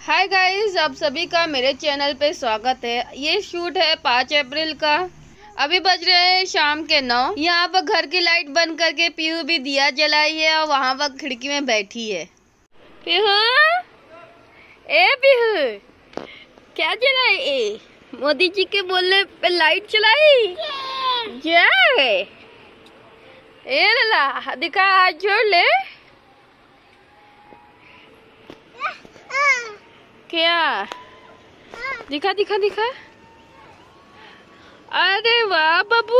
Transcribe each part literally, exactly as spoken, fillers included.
Hi guys, आप सभी का मेरे चैनल पे स्वागत है। ये शूट है पाँच अप्रैल का। अभी बज रहे हैं शाम के नौ। यहाँ पर घर की लाइट बंद करके पीहू भी दिया जलाई है और वहाँ पर खिड़की में बैठी है। पीहू, ए पीहू, क्या जलाई? ए मोदी जी के बोलने पे लाइट चलाई। जय ए लला, दिखा, हाथ जोड़ ले। क्या दिखा दिखा दिखा। अरे वाह बाबू,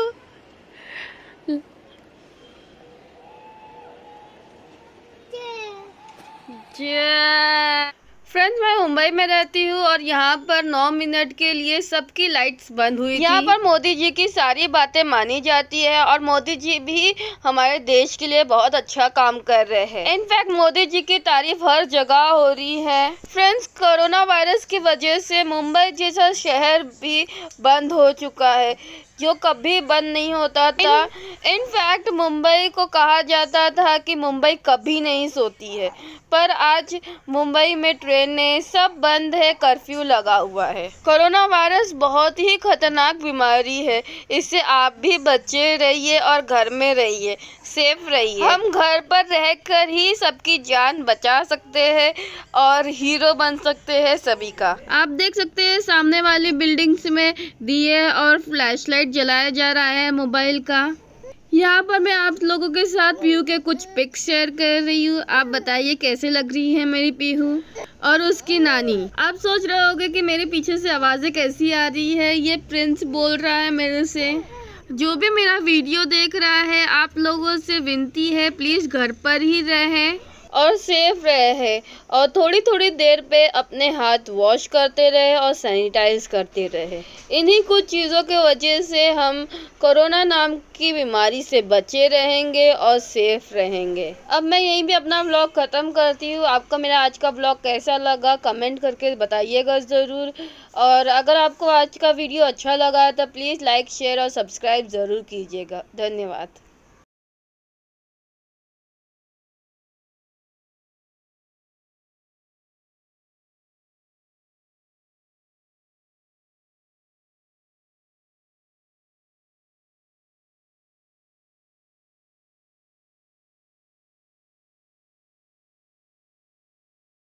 फ्रेंड्स, मैं मुंबई में रहती हूँ और यहाँ पर नौ मिनट के लिए सबकी लाइट्स बंद हुई थी। यहाँ पर मोदी जी की सारी बातें मानी जाती है और मोदी जी भी हमारे देश के लिए बहुत अच्छा काम कर रहे हैं। इनफैक्ट मोदी जी की तारीफ हर जगह हो रही है। फ्रेंड्स, कोरोना वायरस की वजह से मुंबई जैसा शहर भी बंद हो चुका है, जो कभी बंद नहीं होता था। इनफैक्ट मुंबई को कहा जाता था कि मुंबई कभी नहीं सोती है, पर आज मुंबई में ट्रेनें सब बंद है, कर्फ्यू लगा हुआ है। कोरोना वायरस बहुत ही खतरनाक बीमारी है, इससे आप भी बचे रहिए और घर में रहिए, सेफ रहिए। हम घर पर रहकर ही सबकी जान बचा सकते हैं और हीरो बन सकते हैं सभी का। आप देख सकते हैं सामने वाली बिल्डिंग्स में दिए और फ्लैशलाइट जलाया जा रहा है मोबाइल का। यहाँ पर मैं आप लोगों के साथ पीहू के कुछ पिक्स शेयर कर रही हूँ। आप बताइए कैसे लग रही है मेरी पीहू और उसकी नानी। आप सोच रहे होंगे कि मेरे पीछे से आवाज़ें कैसी आ रही है। ये प्रिंस बोल रहा है मेरे से। जो भी मेरा वीडियो देख रहा है, आप लोगों से विनती है, प्लीज़ घर पर ही रहें और सेफ रहे और थोड़ी थोड़ी देर पे अपने हाथ वॉश करते रहे और सैनिटाइज करते रहे। इन्हीं कुछ चीज़ों के वजह से हम कोरोना नाम की बीमारी से बचे रहेंगे और सेफ रहेंगे। अब मैं यहीं भी अपना व्लॉग ख़त्म करती हूँ। आपको मेरा आज का व्लॉग कैसा लगा कमेंट करके बताइएगा ज़रूर। और अगर आपको आज का वीडियो अच्छा लगा तो प्लीज़ लाइक शेयर और सब्सक्राइब ज़रूर कीजिएगा। धन्यवाद।